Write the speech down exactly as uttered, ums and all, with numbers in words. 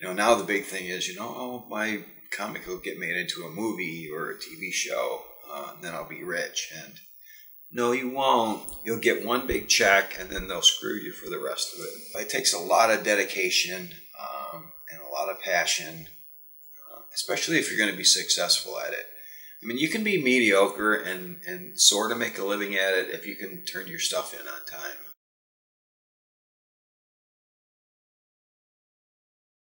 You know, now the big thing is, you know, oh, my comic will get made into a movie or a T V show, uh, and then I'll be rich. And no, you won't. You'll get one big check, and then they'll screw you for the rest of it. It takes a lot of dedication um, and a lot of passion, uh, especially if you're going to be successful at it. I mean, you can be mediocre and, and sort of make a living at it if you can turn your stuff in on time.